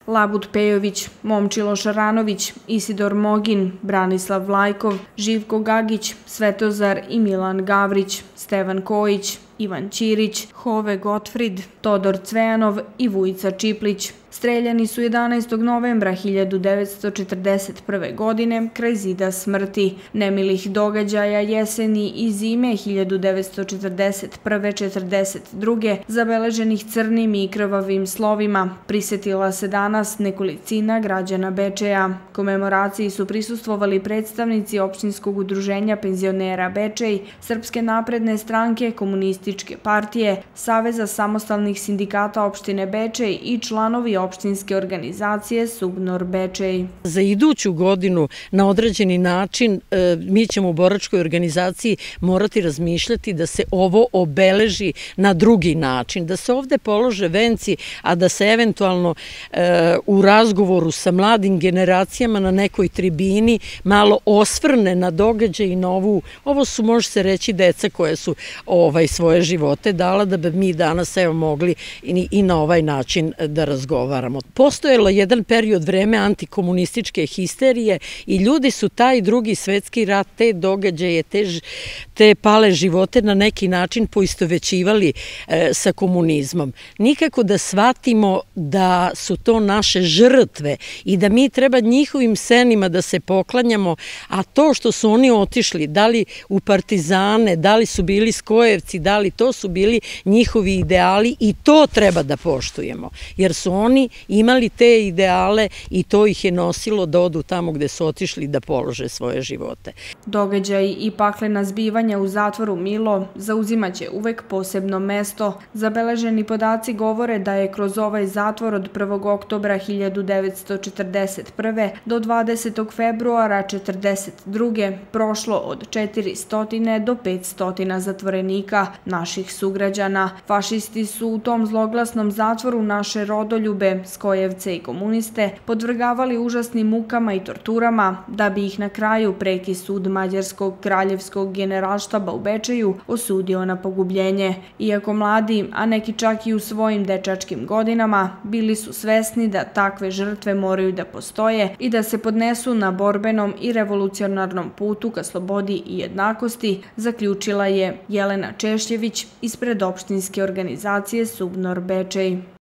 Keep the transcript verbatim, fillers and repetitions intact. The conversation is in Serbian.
Labud Pejović, Momčilo Šaranović, Isidor Mogin, Branislav Vlajkov, Živko Gagić, Svetozar i Milan Gavrić, Stevan Kojić, Ivan Ćirić, Hove Gotfrid, Todor Cvejanov i Vujica Čiplić. Streljani su jedanaestog novembra hiljadu devetsto četrdeset prve. godine kraj zida smrti. Nemilih događaja jeseni i zime hiljadu devetsto četrdeset prve. četrdeset druge. zabeleženih crnim i krvavim slovima prisetila se danas nekolicina građana Bečeja. Komemoraciji su prisustvovali predstavnici opštinskog udruženja penzionera Bečej, Srpske napredne stranke, Komunističke partije, Saveza samostalnih sindikata opštine Bečej i članovi opštinske organizacije Subnor Bečej. Za iduću godinu na određeni način mi ćemo u boračkoj organizaciji morati razmišljati da se ovo obeleži na drugi način, da se ovde polože venci, a da se eventualno u razgovoru sa mladim generacijama na nekoj tribini malo osvrne na događaj i na ovu, ovo su može se reći deca koje su ovaj, svoje živote dala da bi mi danas evo mogli i, i na ovaj način da razgovaramo. Postojalo jedan period vreme antikomunističke histerije i ljudi su taj drugi svetski rat, te događaje, te, te pale živote na neki način poistovećivali e, sa komunizmom. Nikako da shvatimo da su to naše žrtve i da mi treba njihovim senima da se poklanjamo, a to što su oni otišli, da li u partizane, da li su bili skojevci, da li to su bili njihovi ideali i to treba da poštujemo, jer su oni imali te ideale i to ih je nosilo da odu tamo gde su otišli da polože svoje živote. Događaj i paklena zbivanja u zatvoru Milo zauzimaće uvek posebno mesto. Zabeleženi podaci govore da je kroz ovaj zatvor od prvog oktobra hiljadu devetsto četrdeset prve. do dvadesetog februara četrdeset druge. prošlo od četiristo do petsto zatvorenika, naših sugrađana. Fašisti su u tom zloglasnom zatvoru naše rodoljube, skojevce i komuniste podvrgavali užasnim mukama i torturama da bi ih na kraju preki sud Mađarskog kraljevskog generalštaba u Bečeju osudio na pogubljenje. Iako mladi, a neki čak i u svojim dečačkim godinama, bili su svesni da takve žrtve moraju da postoje i da se podnesu na borbenom i revolucionarnom putu ka slobodi i jednakosti, zaključila je Jelena Češljević ispred opštinske organizacije Subnor Bečej.